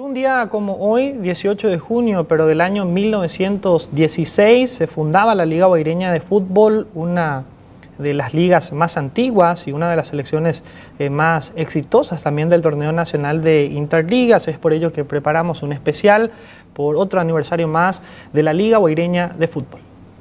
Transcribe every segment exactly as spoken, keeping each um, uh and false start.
un día como hoy, dieciocho de junio, pero del año mil novecientos dieciséis, se fundaba la Liga Guaireña de Fútbol, una de las ligas más antiguas y una de las selecciones eh, más exitosas también del torneo nacional de Interligas. Es por ello que preparamos un especial por otro aniversario más de la Liga Guaireña de Fútbol.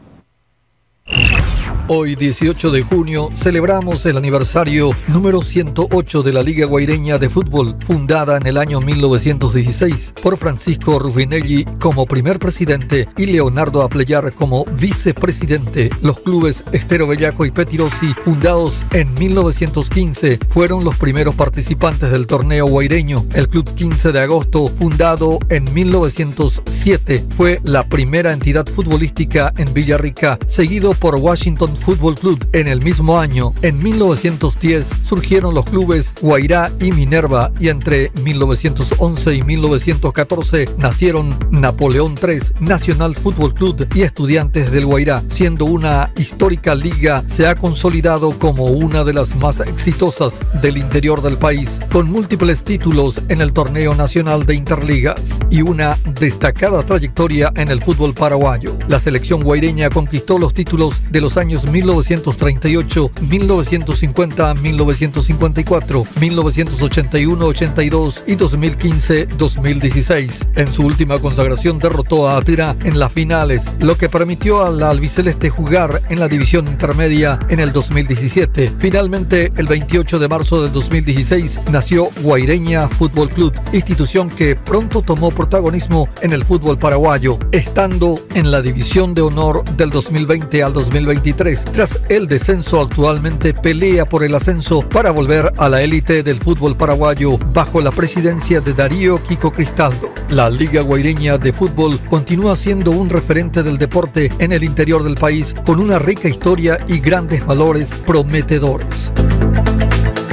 Hoy, dieciocho de junio, celebramos el aniversario número ciento ocho de la Liga Guaireña de Fútbol, fundada en el año mil novecientos dieciséis por Francisco Rubinelli como primer presidente y Leonardo Apleyar como vicepresidente. Los clubes Estero Bellaco y Petirosi, fundados en mil novecientos quince, fueron los primeros participantes del torneo guaireño. El Club quince de agosto, fundado en mil novecientos siete, fue la primera entidad futbolística en Villarrica, seguido por Washington Fútbol Club en el mismo año. En mil novecientos diez surgieron los clubes Guairá y Minerva, y entre mil novecientos once y mil novecientos catorce nacieron Napoleón tres, Nacional Fútbol Club y Estudiantes del Guairá. Siendo una histórica liga, se ha consolidado como una de las más exitosas del interior del país, con múltiples títulos en el torneo nacional de Interligas y una destacada trayectoria en el fútbol paraguayo. La selección guaireña conquistó los títulos de los años mil novecientos treinta y ocho, mil novecientos cincuenta, mil novecientos cincuenta y cuatro, mil novecientos ochenta y uno, ochenta y dos y dos mil quince, dos mil dieciséis. En su última consagración derrotó a Atira en las finales, lo que permitió a la albiceleste jugar en la división intermedia en el dos mil diecisiete. Finalmente, el veintiocho de marzo del dos mil dieciséis, nació Guaireña Fútbol Club, institución que pronto tomó protagonismo en el fútbol paraguayo, estando en la división de honor del dos mil veinte al dos mil veintitrés. Tras el descenso, actualmente pelea por el ascenso para volver a la élite del fútbol paraguayo bajo la presidencia de Darío Kiko Cristaldo. La Liga Guaireña de Fútbol continúa siendo un referente del deporte en el interior del país, con una rica historia y grandes valores prometedores.